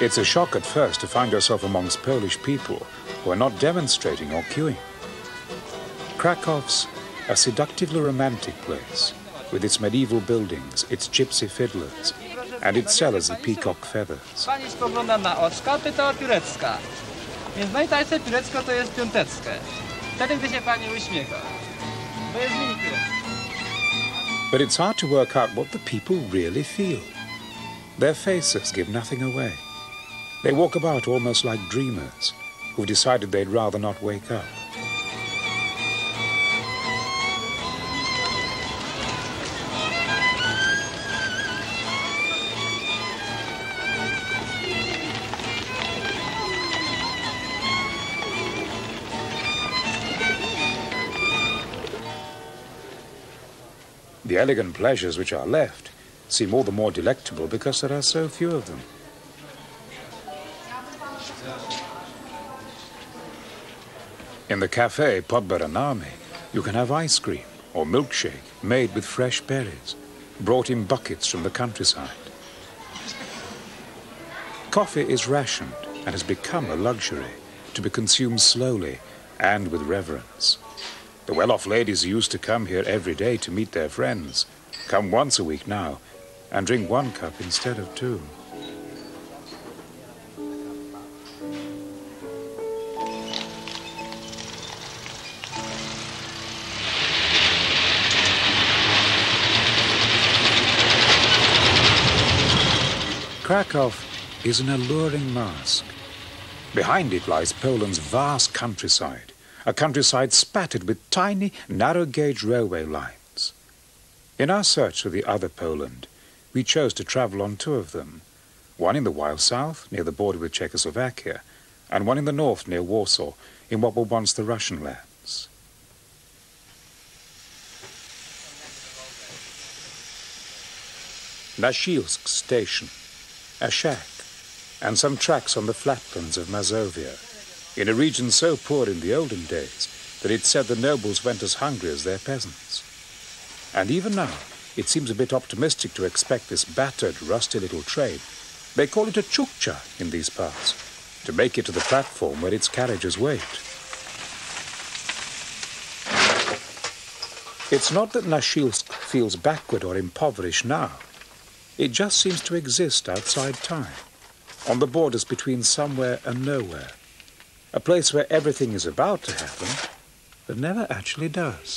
It's a shock at first to find yourself amongst Polish people who are not demonstrating or queuing. Krakow's a seductively romantic place, with its medieval buildings, its gypsy fiddlers, and its sellers of peacock feathers. Pani spogląda na oczka, pyta o piórecka. Więc najtańsze piórecko to jest piąteckie. Wtedy, gdy się pani uśmiecha. To jest mini piórecko. But it's hard to work out what the people really feel. Their faces give nothing away. They walk about almost like dreamers who've decided they'd rather not wake up. The elegant pleasures which are left seem all the more delectable because there are so few of them. In the cafe Podbaranami, you can have ice cream or milkshake made with fresh berries, brought in buckets from the countryside. Coffee is rationed and has become a luxury to be consumed slowly and with reverence. The well-off ladies who used to come here every day to meet their friends come once a week now and drink 1 cup instead of 2. Krakow is an alluring mask. Behind it lies Poland's vast countryside, a countryside spattered with tiny, narrow-gauge railway lines. In our search for the other Poland, we chose to travel on 2 of them, one in the wild south, near the border with Czechoslovakia, and one in the north, near Warsaw, in what were once the Russian lands. Nasielsk Station, a shack, and some tracks on the flatlands of Mazovia, in a region so poor in the olden days that it said the nobles went as hungry as their peasants. And even now, it seems a bit optimistic to expect this battered, rusty little train, they call it a chukcha in these parts, to make it to the platform where its carriages wait. It's not that Nasielsk feels backward or impoverished now. It just seems to exist outside time, on the borders between somewhere and nowhere, a place where everything is about to happen, but never actually does.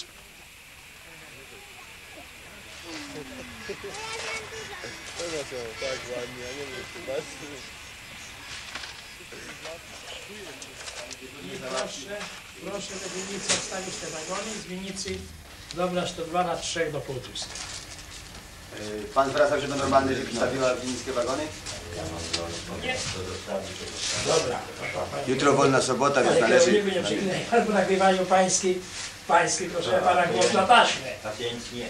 Proszę do winnicy odstawić te wagony, z winnicy dobrać to 2 na 3 do półtuska. Pan zwracał się do normalnej, żeby wstawiła winnickie wagony? Nie. Dobra. Jutro wolna sobota, więc należy... Albo nagrywają pański, proszę pana, głos na taśmę. Pacjent nie.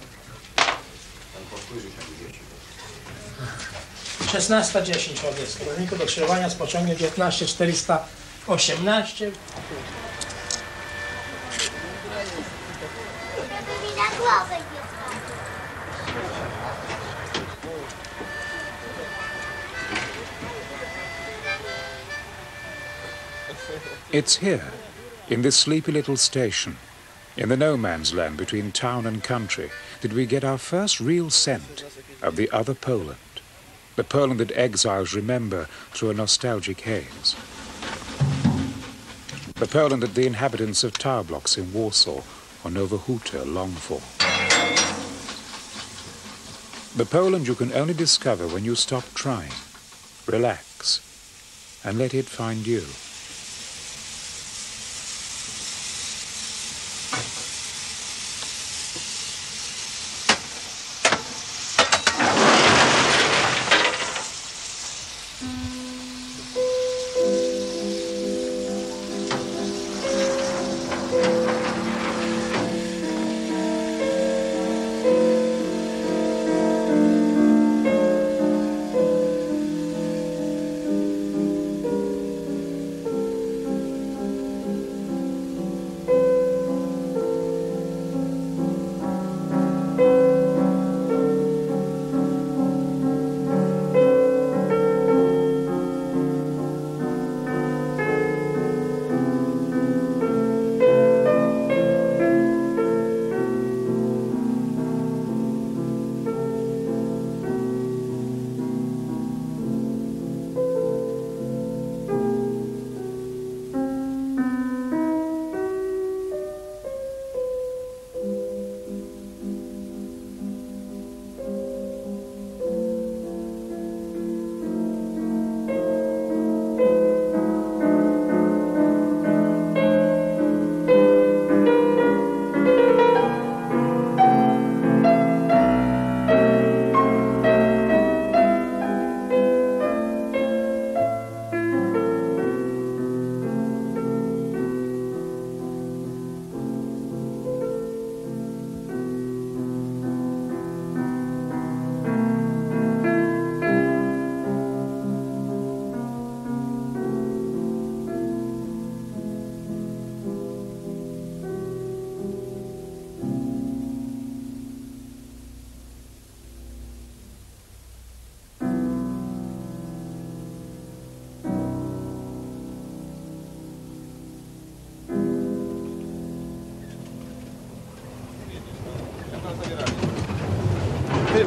16:10 wobec kierowniku do skrzyżowania z pociągiem 19418. It's here, in this sleepy little station, in the no-man's land between town and country, that we get our first real scent of the other Poland, the Poland that exiles remember through a nostalgic haze, the Poland that the inhabitants of tower blocks in Warsaw or Nowa Huta long for. The Poland you can only discover when you stop trying, relax, and let it find you.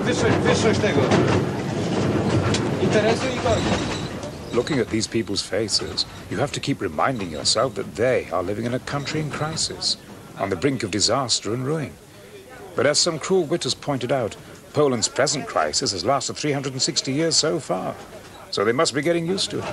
wyższość tego interesu i kogoś. Looking at these people's faces, you have to keep reminding yourself that they are living in a country in crisis, on the brink of disaster and ruin. But as some cruel wit has pointed out, Poland's present crisis has lasted 360 years so far, so they must be getting used to it.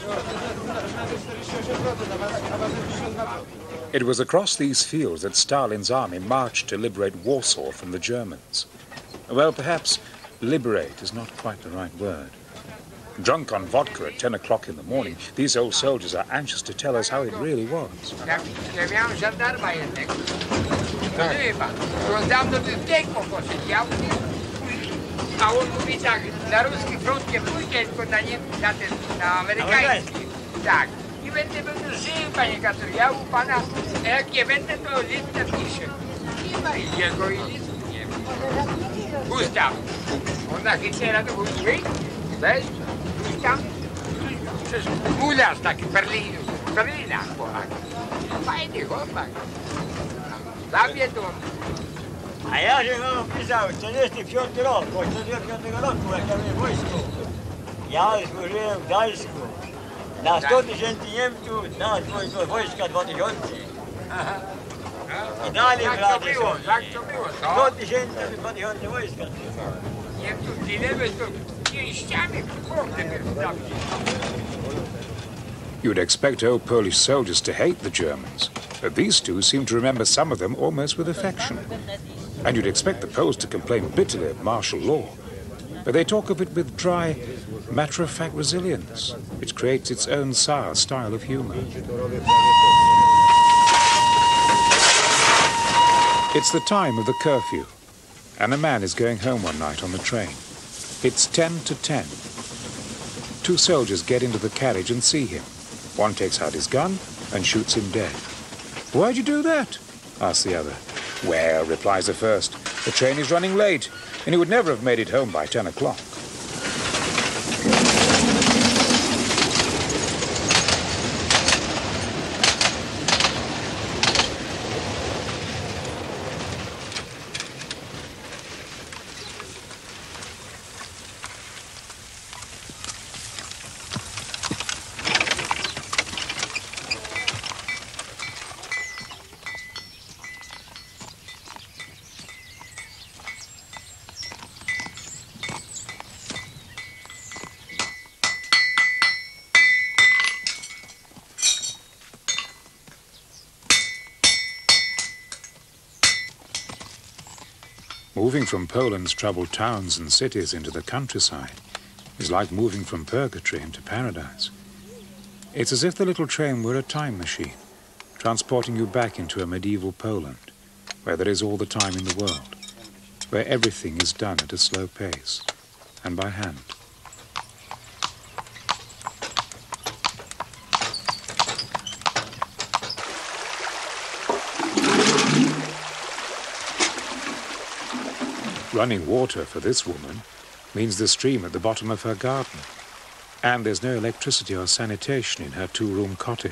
It was across these fields that Stalin's army marched to liberate Warsaw from the Germans. Well, perhaps liberate is not quite the right word. Drunk on vodka at 10 o'clock in the morning, these old soldiers are anxious to tell us how it really was. Ja miałem żandarma jednego. Rozumie pan? On dawno by wbiegł poszedł. Ja mówię, a on mówi tak, na ruski front nie pójdzie, tylko na amerykański. Tak. I będę żył, panie Kator. Ja u pana, a jak nie będę, to list napiszę. Nie ma i jego i listu nie ma. Gustaw. On na Hitlera to był zły. Weź. Tam przez mularz taki Berlina chłopak. Fajny chłopak. Dla mnie to... A ja się wam opisał 45 rok, bo 45 roku, jak ja byłem w wojsku. Ja służyłem w Gdańsku. Na 100 tysięcy Niemców, na wojska 2000. I dalej w Radzie są. Jak to było, co? 100 tysięcy, 2000 wojska. Niemców ginęły to pięściami, You'd expect old Polish soldiers to hate the Germans, but these two seem to remember some of them almost with affection. And you'd expect the Poles to complain bitterly of martial law, but they talk of it with dry, matter-of-fact resilience, which creates its own sour style of humour. It's the time of the curfew, and a man is going home one night on the train. It's 10 to 10. Two soldiers get into the carriage and see him. One takes out his gun and shoots him dead. "Why'd you do that?" asks the other. "Well," replies the first, "the train is running late, and he would never have made it home by 10 o'clock. Moving from Poland's troubled towns and cities into the countryside is like moving from purgatory into paradise. It's as if the little train were a time machine, transporting you back into a medieval Poland, where there is all the time in the world, where everything is done at a slow pace and by hand. Running water for this woman means the stream at the bottom of her garden. And there's no electricity or sanitation in her two-room cottage.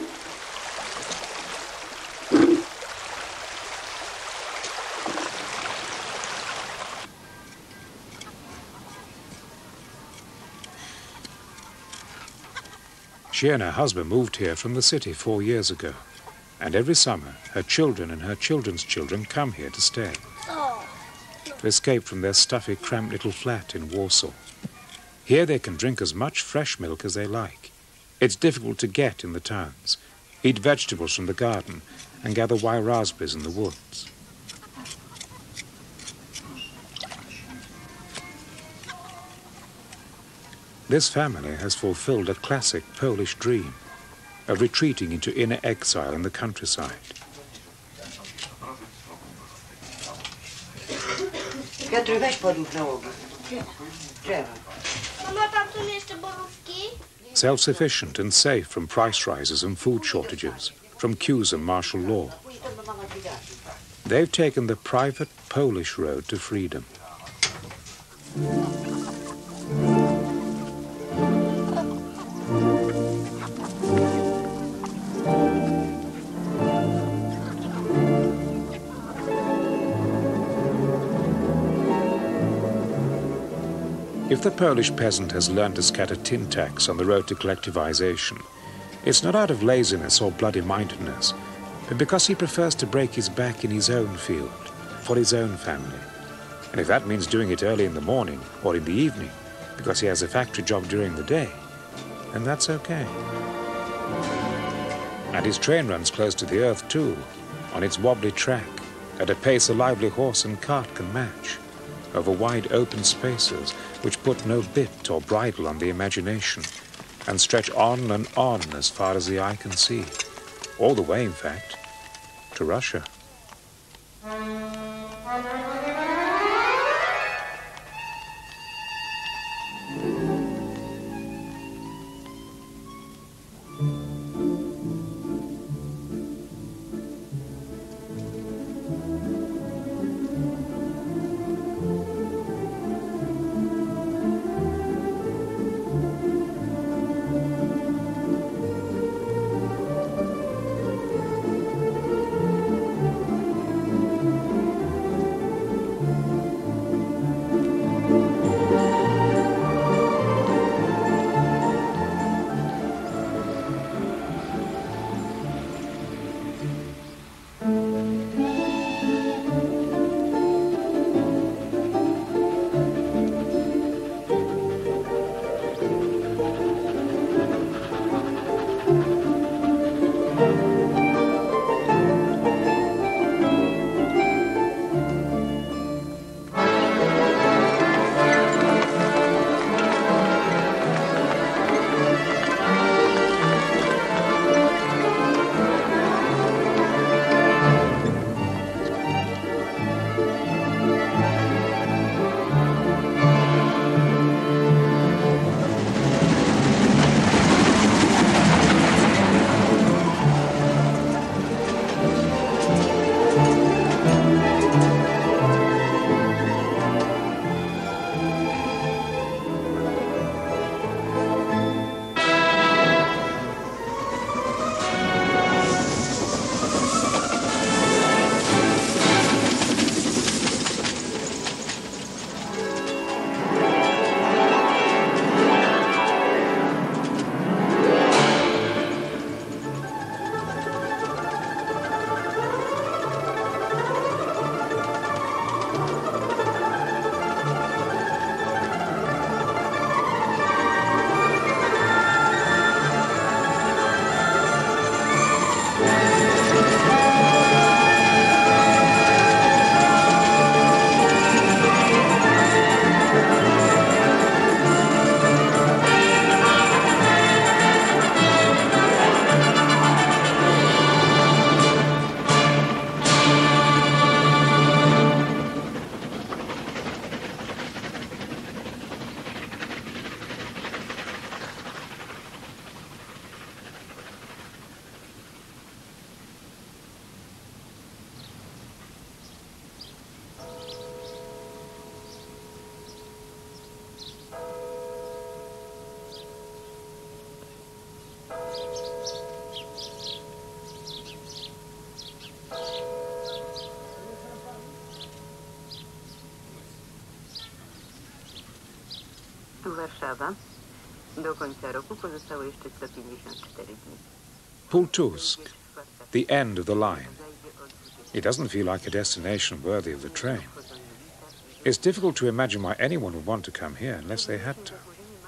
She and her husband moved here from the city 4 years ago. And every summer, her children and her children's children come here to stay, to escape from their stuffy, cramped little flat in Warsaw. Here they can drink as much fresh milk as they like. It's difficult to get in the towns, eat vegetables from the garden, and gather wild raspberries in the woods. This family has fulfilled a classic Polish dream of retreating into inner exile in the countryside. Piotr, weź podłóż nałogi. Drzewa. Mama, tam są jeszcze borówki? Self-sufficient and safe from price rises and food shortages, from queues and martial law. They've taken the private Polish road to freedom. If the Polish peasant has learned to scatter tin tacks on the road to collectivization, it's not out of laziness or bloody-mindedness, but because he prefers to break his back in his own field, for his own family. And if that means doing it early in the morning or in the evening, because he has a factory job during the day, then that's okay. And his train runs close to the earth too, on its wobbly track, at a pace a lively horse and cart can match, over wide open spaces which put no bit or bridle on the imagination, and stretch on and on as far as the eye can see, all the way, in fact, to Russia. Tu Warszawa. Do końca roku pozostało jeszcze 154 dni. Pultusk, the end of the line. It doesn't feel like a destination worthy of the train. It's difficult to imagine why anyone would want to come here unless they had to.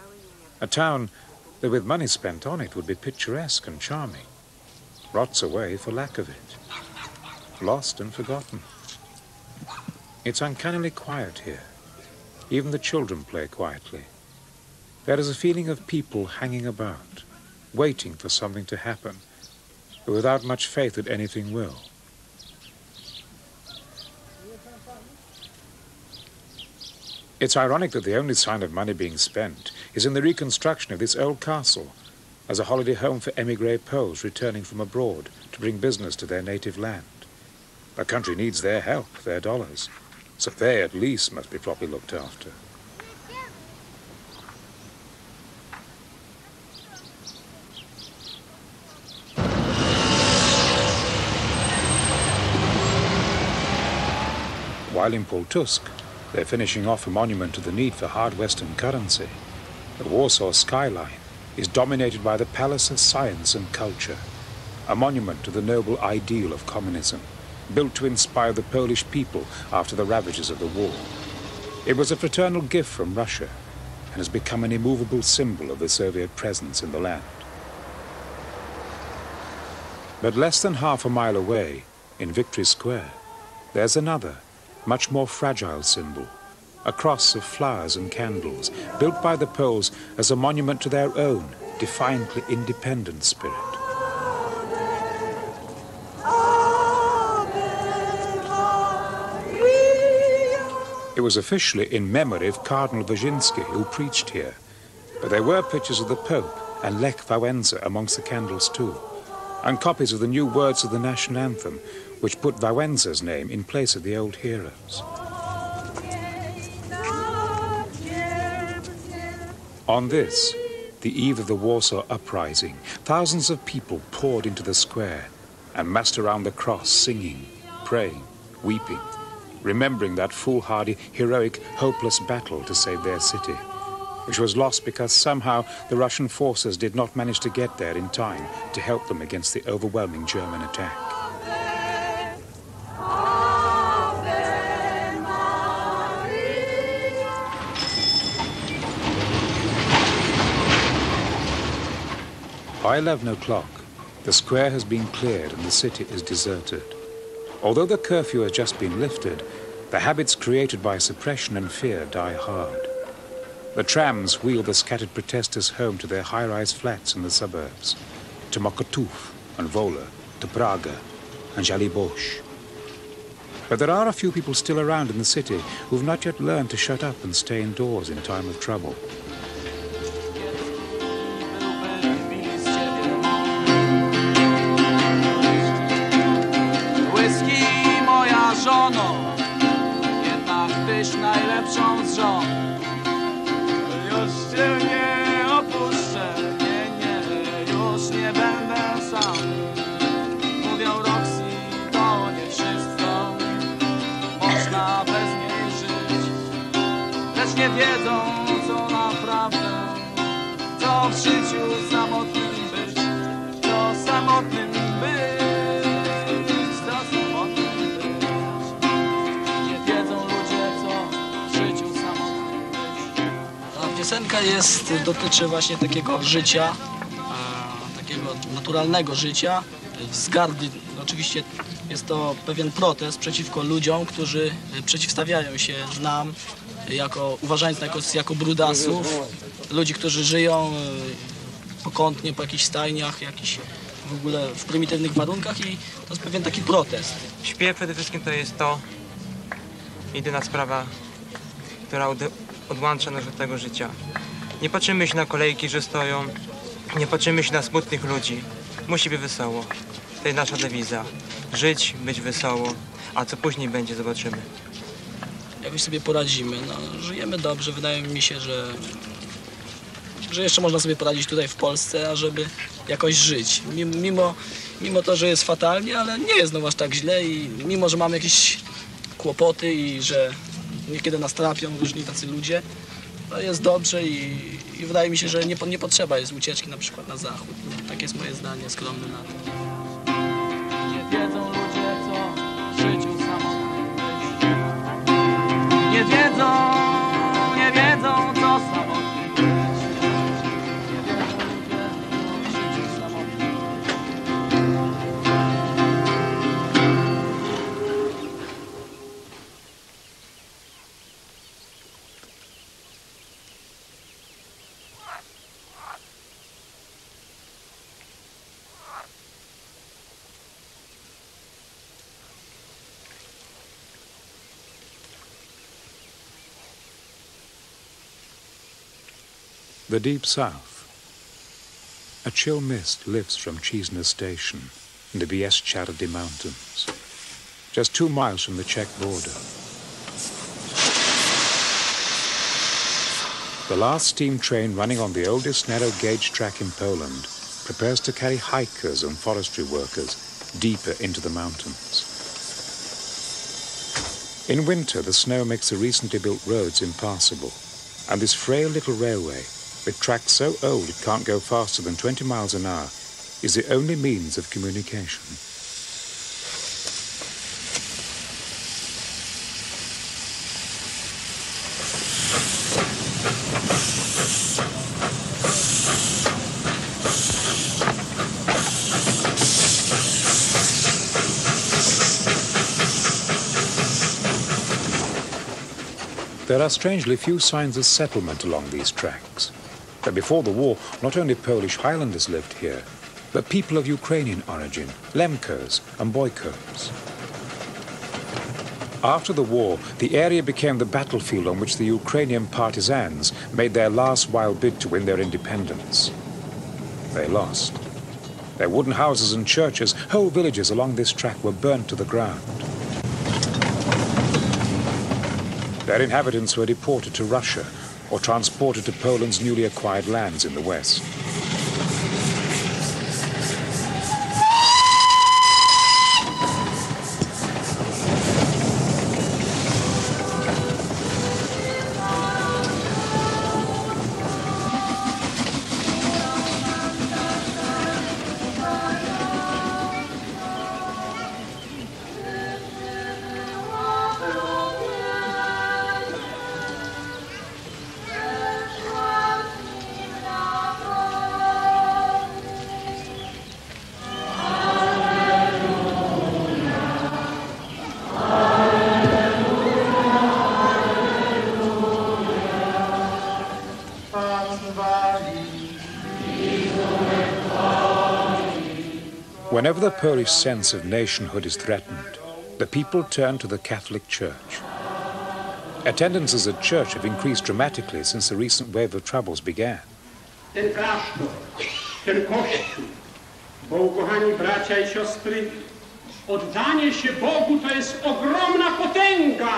A town that with money spent on it would be picturesque and charming, rots away for lack of it, lost and forgotten. It's uncannily quiet here. Even the children play quietly. There is a feeling of people hanging about, waiting for something to happen, but without much faith that anything will. It's ironic that the only sign of money being spent is in the reconstruction of this old castle as a holiday home for émigré Poles returning from abroad to bring business to their native land. The country needs their help, their dollars, so they at least must be properly looked after. While in Pultusk, They're finishing off a monument to the need for hard Western currency. The Warsaw skyline is dominated by the Palace of Science and Culture, a monument to the noble ideal of communism, built to inspire the Polish people after the ravages of the war. It was a fraternal gift from Russia and has become an immovable symbol of the Soviet presence in the land. But less than half a mile away, in Victory Square, there's another, much more fragile symbol, a cross of flowers and candles, built by the Poles as a monument to their own defiantly independent spirit. It was officially in memory of Cardinal Wyszynski, who preached here, but there were pictures of the Pope and Lech Wałęsa amongst the candles too, and copies of the new words of the national anthem, which put Wałęsa's name in place of the old heroes. On this, the eve of the Warsaw Uprising, thousands of people poured into the square and massed around the cross, singing, praying, weeping, remembering that foolhardy, heroic, hopeless battle to save their city, which was lost because somehow the Russian forces did not manage to get there in time to help them against the overwhelming German attack. By 11 o'clock, the square has been cleared and the city is deserted. Although the curfew has just been lifted, the habits created by suppression and fear die hard. The trams wheel the scattered protesters home to their high-rise flats in the suburbs, to Mokotów and Wola, to Praga and Żoliborz. But there are a few people still around in the city who've not yet learned to shut up and stay indoors in time of trouble. Żono, jednak tyś najlepszą z żon. Już cię nie opuszczę, nie, już nie będę sam. Mówią Roxy, to nie wszystko, można bez niej żyć. Lecz nie wiedzą, co naprawdę, co w życiu samotnym być, co samotnym być. Piosenka dotyczy właśnie takiego życia, takiego naturalnego życia, wzgardy. Oczywiście jest to pewien protest przeciwko ludziom, którzy przeciwstawiają się nam, uważając nas jako brudasów, ludzi, którzy żyją pokątnie po jakichś stajniach, w ogóle w prymitywnych warunkach, i to jest pewien taki protest. Śpiew przede wszystkim to jest to jedyna sprawa, która odłącza nas od tego życia. Nie patrzymy się na kolejki, że stoją, nie patrzymy się na smutnych ludzi. Musi być wesoło. To jest nasza dewiza. Żyć, być wesoło, a co później będzie, zobaczymy. Jakoś sobie poradzimy. Żyjemy dobrze. Wydaje mi się, że jeszcze można sobie poradzić tutaj w Polsce, ażeby jakoś żyć. Mimo to, że jest fatalnie, ale nie jest aż tak źle, i mimo, że mamy jakieś kłopoty i że niekiedy nas trapią różni tacy ludzie, to jest dobrze i wydaje mi się, że nie potrzeba jest ucieczki na przykład na zachód. Takie jest moje zdanie skromne na to. Nie wiedzą ludzie, co w życiu samotnym być. Nie wiedzą, co samotnym być. Nie wiedzą ludzie, co w życiu samotnym być. The deep south. A chill mist lifts from Cizna station in the Bieszczady mountains, just 2 miles from the Czech border. The last steam train running on the oldest narrow gauge track in Poland prepares to carry hikers and forestry workers deeper into the mountains. In winter, the snow makes the recently built roads impassable, and this frail little railway, with tracks so old it can't go faster than 20 miles an hour, is the only means of communication. There are strangely few signs of settlement along these tracks. But before the war, not only Polish Highlanders lived here, but people of Ukrainian origin, Lemkos and Boykos. After the war, the area became the battlefield on which the Ukrainian partisans made their last wild bid to win their independence. They lost. Their wooden houses and churches, whole villages along this track were burnt to the ground. Their inhabitants were deported to Russia or transported to Poland's newly acquired lands in the west. Whenever the Polish sense of nationhood is threatened, the people turn to the Catholic Church. Attendances at church have increased dramatically since the recent wave of troubles began. Ten klasztor, ten kościół, bo ukochani bracia i siostry, oddanie się Bogu to jest ogromna potęga.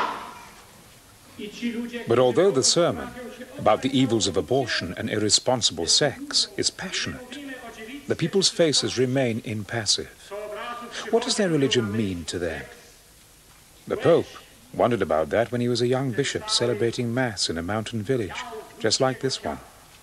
But although the sermon about the evils of abortion and irresponsible sex is passionate, the people's faces remain impassive. What does their religion mean to them? The Pope wondered about that when he was a young bishop celebrating Mass in a mountain village, just like this one.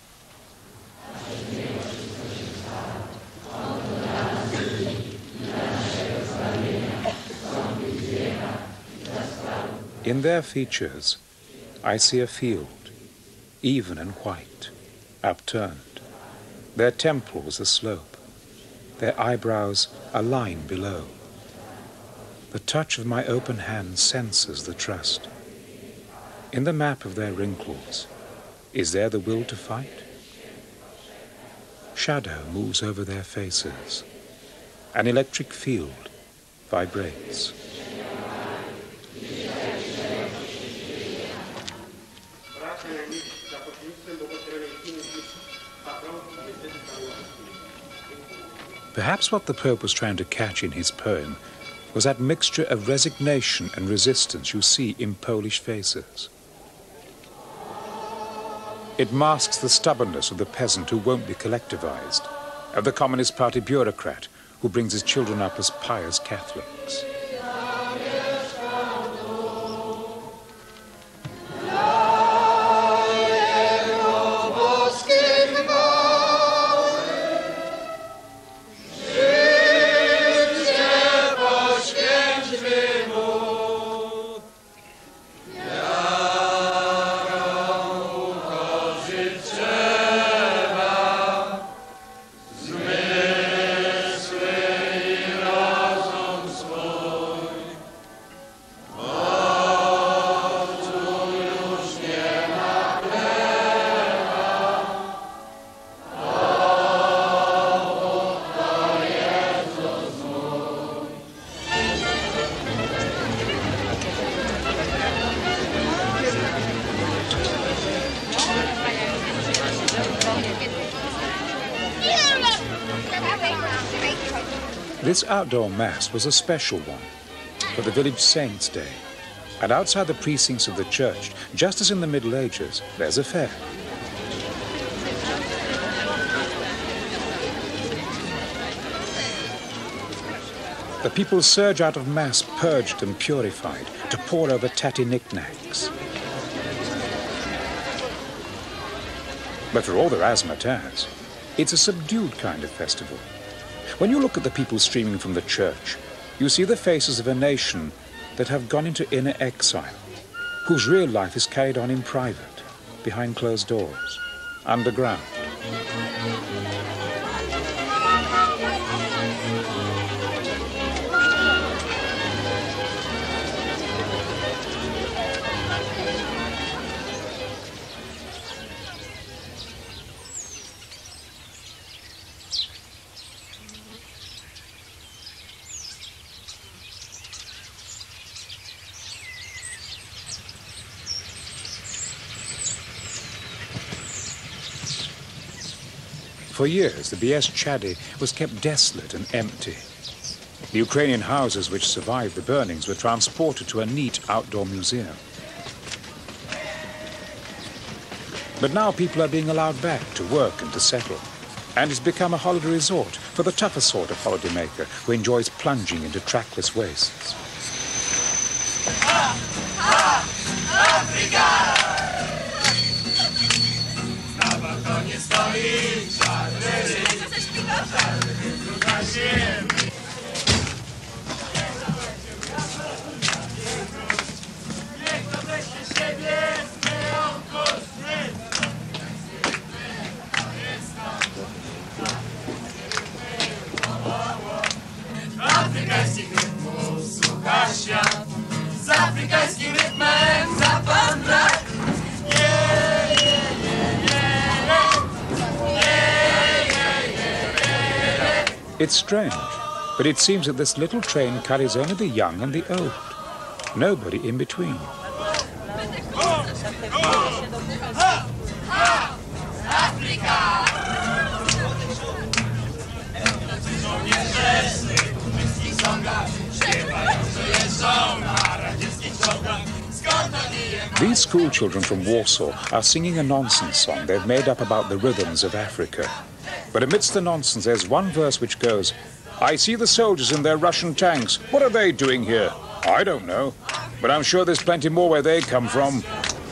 In their features, I see a field, even and white, upturned. Their temples a slope, their eyebrows a line below. The touch of my open hand senses the trust. In the map of their wrinkles, is there the will to fight? Shadow moves over their faces. An electric field vibrates. Perhaps what the Pope was trying to catch in his poem was that mixture of resignation and resistance you see in Polish faces. It masks the stubbornness of the peasant who won't be collectivized, of the Communist Party bureaucrat who brings his children up as pious Catholics. This outdoor Mass was a special one for the village saint's day. And outside the precincts of the church, just as in the Middle Ages, there's a fair. the people surge out of mass purged and purified to pore over tatty knickknacks. But for all the razzmatazz, it's a subdued kind of festival. When you look at the people streaming from the church, you see the faces of a nation that have gone into inner exile, whose real life is carried on in private, behind closed doors, underground. For years, the Bieszczady was kept desolate and empty. The Ukrainian houses which survived the burnings were transported to a neat outdoor museum. But now people are being allowed back to work and to settle, and it's become a holiday resort for the tougher sort of holidaymaker who enjoys plunging into trackless wastes. It's strange, but it seems that this little train carries only the young and the old. Nobody in between. These school children from Warsaw are singing a nonsense song they've made up about the rhythms of Africa. But amidst the nonsense, there's one verse which goes, "I see the soldiers in their Russian tanks. What are they doing here? I don't know. But I'm sure there's plenty more where they come from."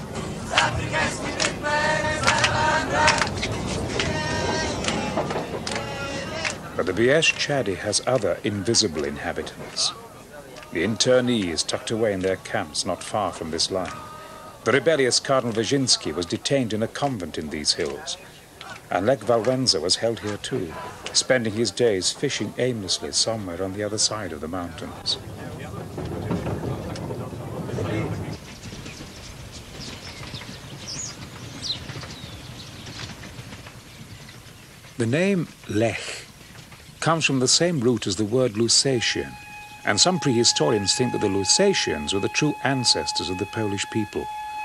But the Bieszczady has other invisible inhabitants. The internees tucked away in their camps not far from this line. The rebellious Cardinal Wyszynski was detained in a convent in these hills, and Lech Walesa was held here too, spending his days fishing aimlessly somewhere on the other side of the mountains. The name Lech comes from the same root as the word Lusatian, and some prehistorians think that the Lusatians were the true ancestors of the Polish people.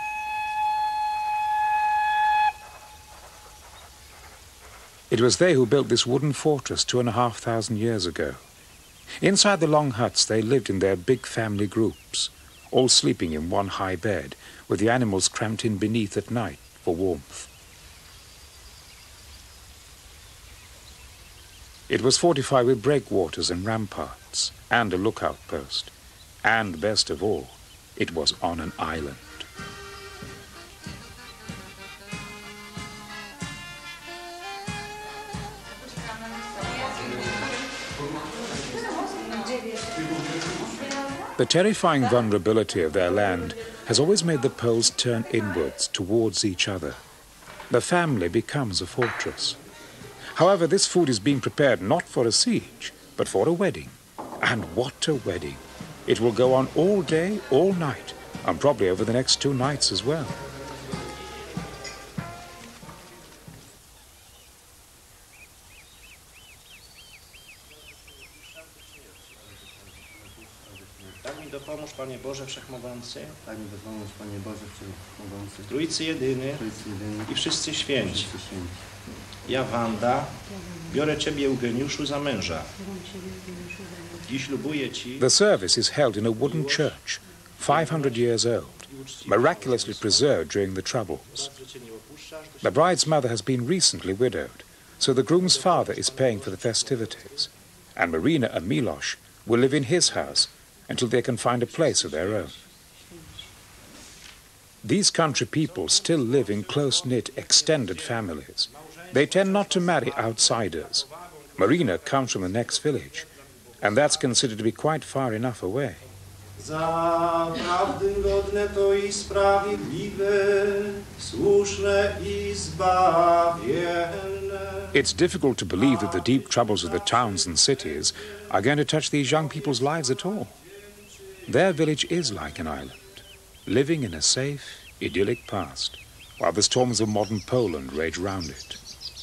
It was they who built this wooden fortress 2,500 years ago. Inside the long huts they lived in their big family groups, all sleeping in one high bed, with the animals cramped in beneath at night for warmth. It was fortified with breakwaters and ramparts, and a lookout post. And, best of all, it was on an island. The terrifying vulnerability of their land has always made the Poles turn inwards, towards each other. The family becomes a fortress. However, this food is being prepared not for a siege, but for a wedding. And what a wedding! It will go on all day, all night, and probably over the next 2 nights as well. Tak mi dopomóż, Panie Boże Wszechmogący, Tak mi dopomóż, Panie Boże Wszechmogący, Trójcy Jedyny i wszyscy święci. Ja, Wanda, biorę Ciebie, Eugeniuszu, za męża. I ślubuję Ci... The service is held in a wooden church, 500 years old, miraculously preserved during the Troubles. The bride's mother has been recently widowed, so the groom's father is paying for the festivities, and Marina and Milosz will live in his house until they can find a place of their own. These country people still live in close-knit, extended families. They tend not to marry outsiders. Marina comes from the next village, and that's considered to be quite far enough away. Za prawdy godne to I sprawiedliwe, słuszne I zbawienne. It's difficult to believe that the deep troubles of the towns and cities are going to touch these young people's lives at all. Their village is like an island, living in a safe, idyllic past, while the storms of modern Poland rage round it.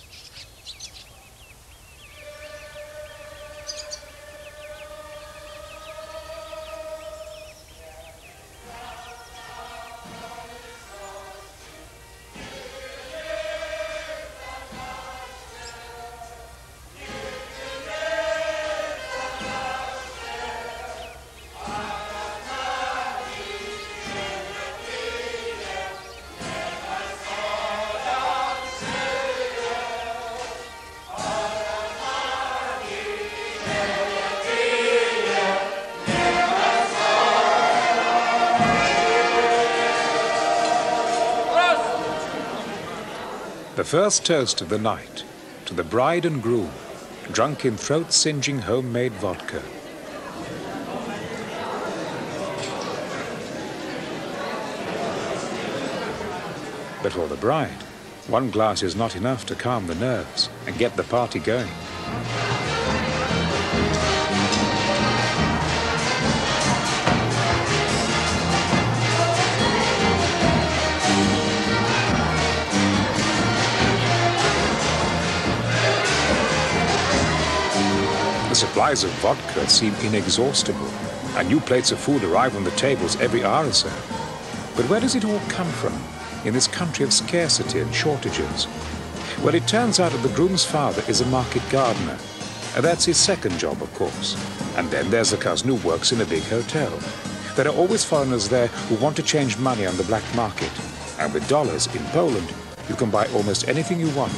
The first toast of the night to the bride and groom, drunk in throat-singeing homemade vodka. But for the bride, one glass is not enough to calm the nerves and get the party going. The supplies of vodka seem inexhaustible, and new plates of food arrive on the tables every hour or so. But where does it all come from in this country of scarcity and shortages? Well, it turns out that the groom's father is a market gardener. That's his second job, of course. And then there's the cousin who works in a big hotel. There are always foreigners there who want to change money on the black market. And with dollars in Poland, you can buy almost anything you want.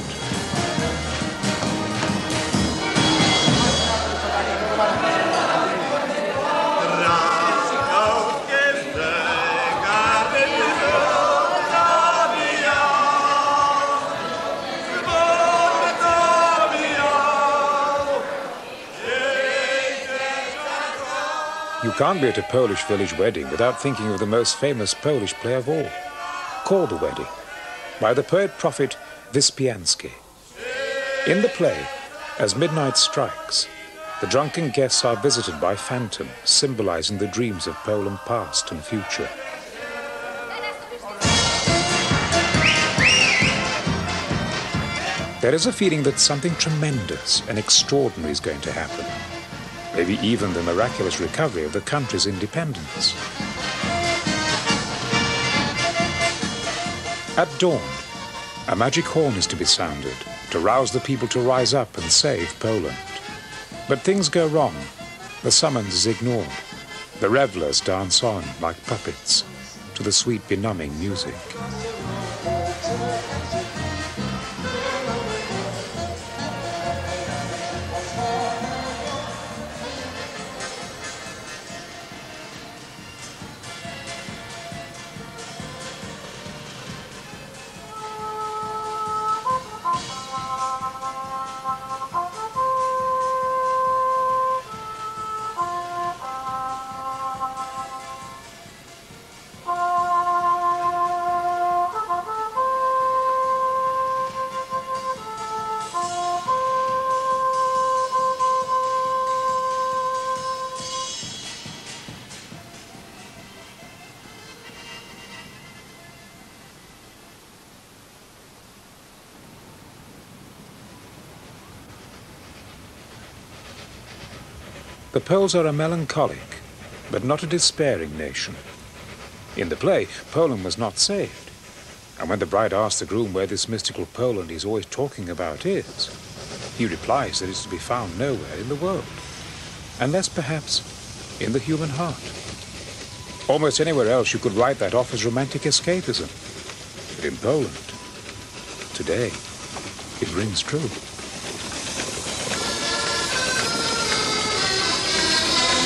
You can't be at a Polish village wedding without thinking of the most famous Polish play of all, Call the Wedding, by the poet-prophet Wyspiański. In the play, as midnight strikes, the drunken guests are visited by phantoms, symbolizing the dreams of Poland past and future. There is a feeling that something tremendous and extraordinary is going to happen. Maybe even the miraculous recovery of the country's independence. At dawn, a magic horn is to be sounded to rouse the people to rise up and save Poland. But things go wrong. The summons is ignored. The revelers dance on like puppets to the sweet, benumbing music. The Poles are a melancholic, but not a despairing nation. In the play, Poland was not saved. And when the bride asks the groom where this mystical Poland he's always talking about is, he replies that it's to be found nowhere in the world, unless perhaps in the human heart. Almost anywhere else you could write that off as romantic escapism. But in Poland, today, it rings true.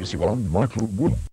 Festivalem Michael Wood.